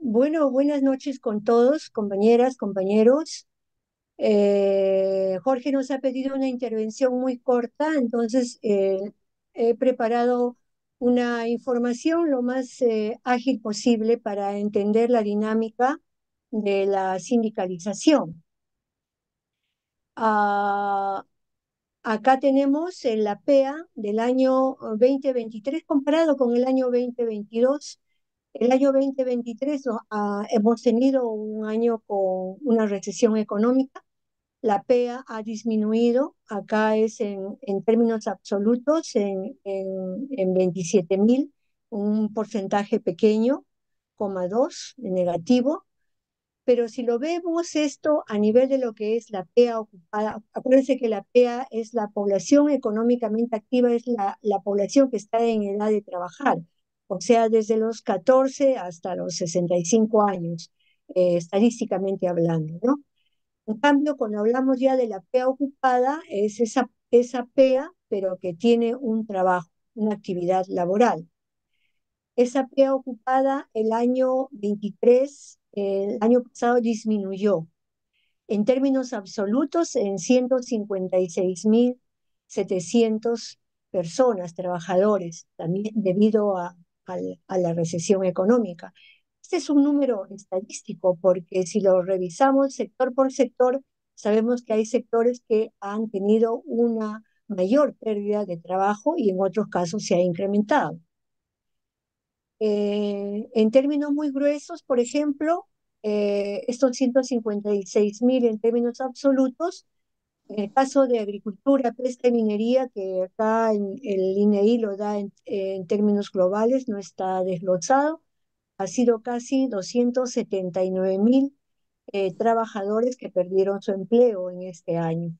Bueno, buenas noches con todos, compañeras, compañeros. Jorge nos ha pedido una intervención muy corta, entonces he preparado una información lo más ágil posible para entender la dinámica de la sindicalización. Ah, Acá tenemos la PEA del año 2023 comparado con el año 2022. El año 2023 hemos tenido un año con una recesión económica. La PEA ha disminuido, acá es en términos absolutos, en 27.000, un porcentaje pequeño, 2 de negativo. Pero si lo vemos esto a nivel de lo que es la PEA ocupada, acuérdense que la PEA es la población económicamente activa, es la población que está en edad de trabajar, o sea, desde los 14 hasta los 65 años, estadísticamente hablando, ¿no? En cambio, cuando hablamos ya de la PEA ocupada, es esa PEA, pero que tiene un trabajo, una actividad laboral. Esa PEA ocupada el año 23, el año pasado disminuyó en términos absolutos en 156.700 personas, trabajadores, también debido a la recesión económica. Este es un número estadístico porque si lo revisamos sector por sector, sabemos que hay sectores que han tenido una mayor pérdida de trabajo y en otros casos se ha incrementado. En términos muy gruesos, por ejemplo, estos 156.000 en términos absolutos, en el caso de agricultura, pesca y minería, que acá el INEI lo da en términos globales, no está desglosado, ha sido casi 279.000 trabajadores que perdieron su empleo en este año.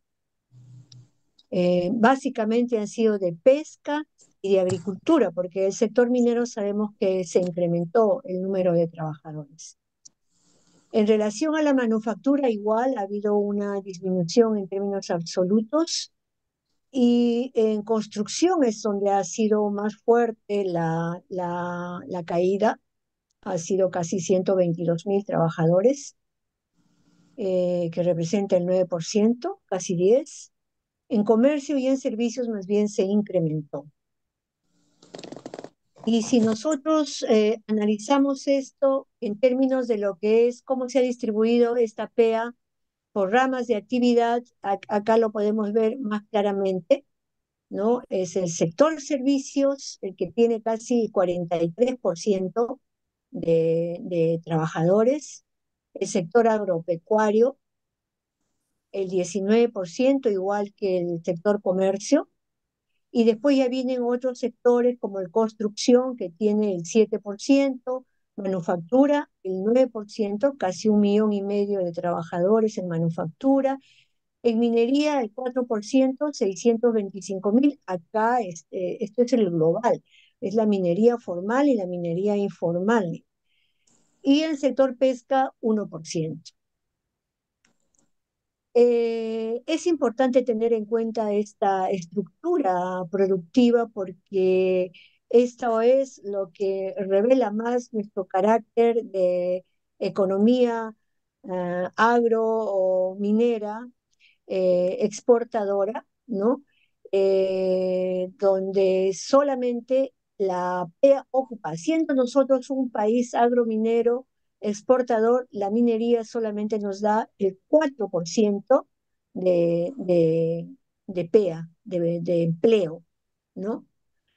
Básicamente han sido de pesca y de agricultura, porque el sector minero sabemos que se incrementó el número de trabajadores. En relación a la manufactura, igual ha habido una disminución en términos absolutos y en construcción es donde ha sido más fuerte la caída, ha sido casi 122.000 trabajadores, que representa el 9%, casi 10%. En comercio y en servicios más bien se incrementó. Y si nosotros analizamos esto en términos de lo que es cómo se ha distribuido esta PEA por ramas de actividad, acá lo podemos ver más claramente, ¿no? Es el sector servicios el que tiene casi 43% de trabajadores, el sector agropecuario el 19%, igual que el sector comercio. Y después ya vienen otros sectores como el construcción, que tiene el 7%, manufactura el 9%, casi 1,5 millones de trabajadores en manufactura. En minería el 4%, 625.000. Acá esto es el global, es la minería formal y la minería informal. Y el sector pesca 1%. Es importante tener en cuenta esta estructura productiva porque esto es lo que revela más nuestro carácter de economía agro o minera exportadora, ¿no? Donde solamente la PEA ocupa, siendo nosotros un país agrominero exportador, la minería solamente nos da el 4% de PEA, de empleo, ¿no?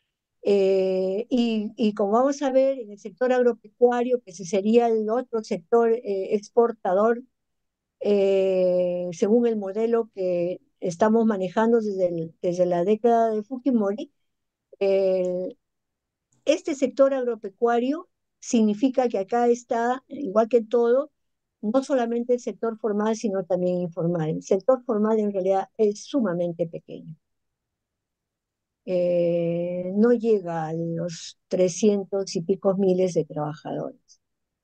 Y como vamos a ver, en el sector agropecuario, que ese sería el otro sector exportador, según el modelo que estamos manejando desde la década de Fujimori, el- este sector agropecuario significa que acá está, igual que todo, no solamente el sector formal, sino también informal. El sector formal en realidad es sumamente pequeño. No llega a los 300 y pico miles de trabajadores.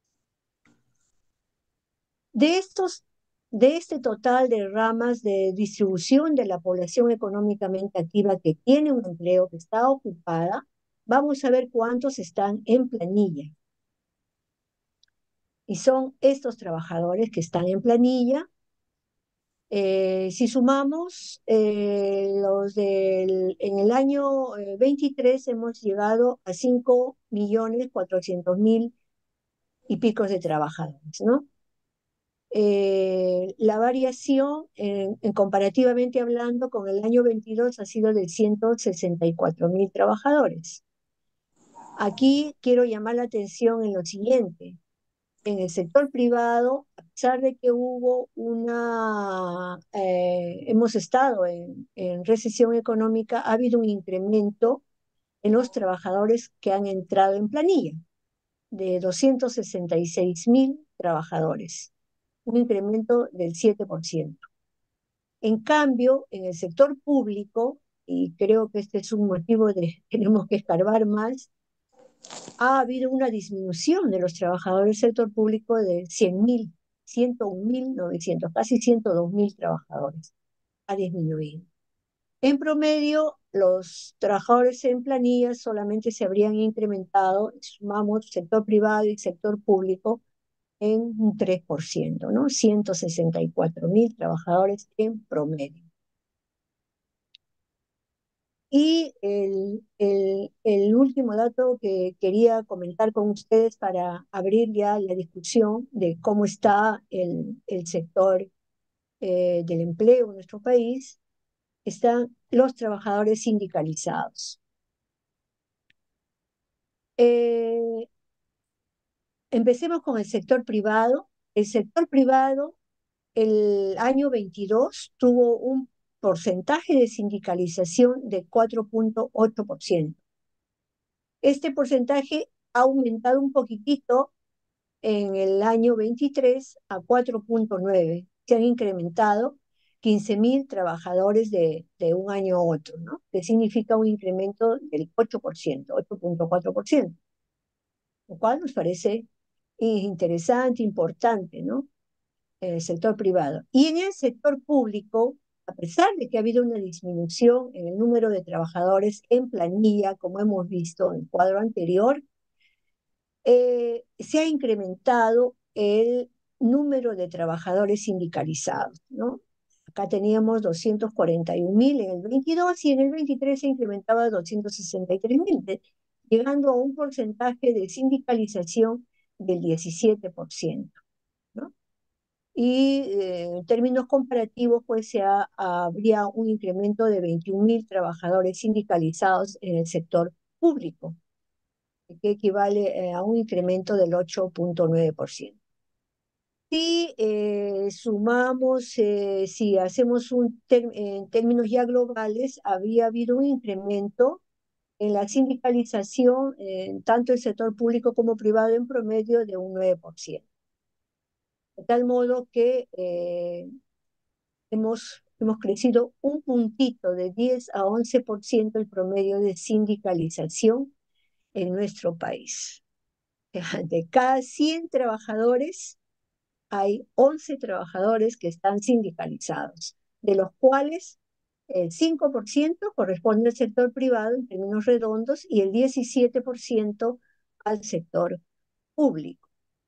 De estos, de este total de ramas de distribución de la población económicamente activa que tiene un empleo, que está ocupada, vamos a ver cuántos están en planilla. Y son estos trabajadores que están en planilla. Si sumamos en el año 23 hemos llegado a 5.400.000 y picos de trabajadores, ¿no? La variación, comparativamente hablando, con el año 22 ha sido de 164.000 trabajadores. Aquí quiero llamar la atención en lo siguiente. En el sector privado, a pesar de que hemos estado en recesión económica, ha habido un incremento en los trabajadores que han entrado en planilla, de 266.000 trabajadores, un incremento del 7%. En cambio, en el sector público, y creo que este es un motivo de tenemos que escarbar más, ha habido una disminución de los trabajadores del sector público de 100.000, 101.900, casi 102.000 trabajadores. Ha disminuido. En promedio, los trabajadores en planilla solamente se habrían incrementado, sumamos sector privado y sector público, en un 3%, ¿no? 164.000 trabajadores en promedio. Y el último dato que quería comentar con ustedes para abrir ya la discusión de cómo está el sector del empleo en nuestro país, están los trabajadores sindicalizados. Eh, Empecemos con el sector privado. El sector privado el año 22 tuvo un porcentaje de sindicalización de 4.8%. Este porcentaje ha aumentado un poquitito en el año 23 a 4.9. Se han incrementado 15.000 trabajadores de un año a otro, ¿no? Que significa un incremento del 8%, 8.4%, lo cual nos parece interesante, importante, ¿no? En el sector privado. Y en el sector público, a pesar de que ha habido una disminución en el número de trabajadores en planilla, como hemos visto en el cuadro anterior, se ha incrementado el número de trabajadores sindicalizados, ¿no? Acá teníamos 241.000 en el 22 y en el 23 se incrementaba a 263.000, llegando a un porcentaje de sindicalización del 17%, ¿no? Y en términos comparativos, pues habría un incremento de 21.000 trabajadores sindicalizados en el sector público, que equivale a un incremento del 8.9%. Si sumamos, si hacemos en términos ya globales, había habido un incremento en la sindicalización, tanto el sector público como privado, en promedio de un 9%. De tal modo que hemos crecido un puntito de 10 a 11% el promedio de sindicalización en nuestro país. De cada 100 trabajadores, hay 11 trabajadores que están sindicalizados, de los cuales el 5% corresponde al sector privado en términos redondos y el 17% al sector público.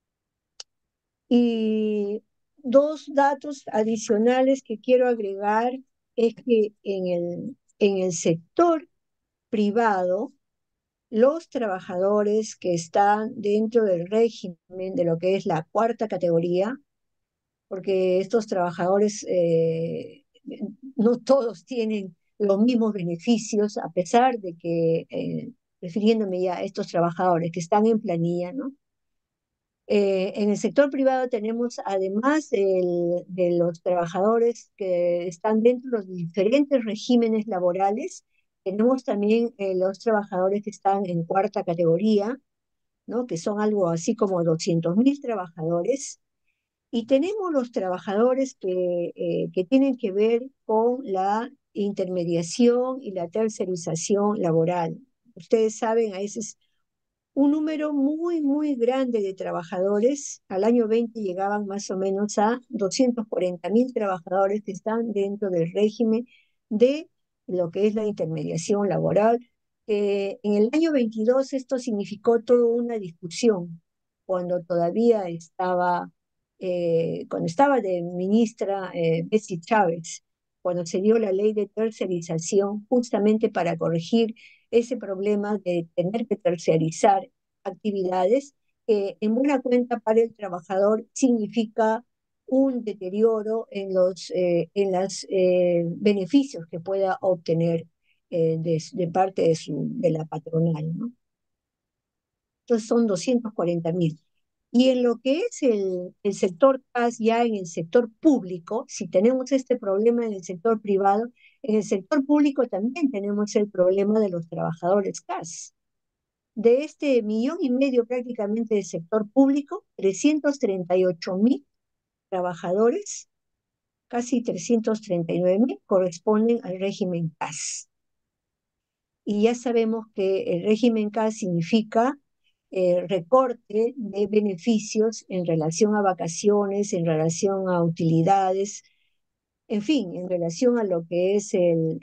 Y dos datos adicionales que quiero agregar es que en el sector privado, los trabajadores que están dentro del régimen de lo que es la cuarta categoría, porque estos trabajadores no todos tienen los mismos beneficios, a pesar de que, refiriéndome ya a estos trabajadores que están en planilla, ¿no? En el sector privado tenemos, además de los trabajadores que están dentro de los diferentes regímenes laborales, tenemos también los trabajadores que están en cuarta categoría, ¿no? Que son algo así como 200.000 trabajadores, y tenemos los trabajadores que tienen que ver con la intermediación y la tercerización laboral. Ustedes saben, a veces un número muy, muy grande de trabajadores. Al año 20 llegaban más o menos a 240.000 trabajadores que están dentro del régimen de lo que es la intermediación laboral. En el año 22 esto significó toda una discusión, cuando todavía estaba, cuando estaba de ministra Betsy Chávez, cuando se dio la ley de tercerización, justamente para corregir ese problema de tener que tercerizar actividades que en buena cuenta para el trabajador significa un deterioro en los beneficios que pueda obtener de parte de la patronal, ¿no? Entonces son 240.000. Y en lo que es el sector CAS, ya en el sector público, si tenemos este problema en el sector privado, en el sector público también tenemos el problema de los trabajadores CAS. De este 1,5 millones prácticamente del sector público, 338.000 trabajadores, casi 339.000, corresponden al régimen CAS. Y ya sabemos que el régimen CAS significa recorte de beneficios en relación a vacaciones, en relación a utilidades, en fin, en relación a lo que es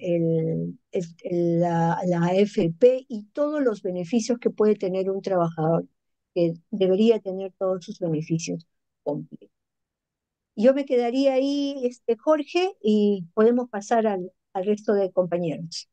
la AFP y todos los beneficios que puede tener un trabajador, que debería tener todos sus beneficios completos. Yo me quedaría ahí, Jorge, y podemos pasar al resto de compañeros.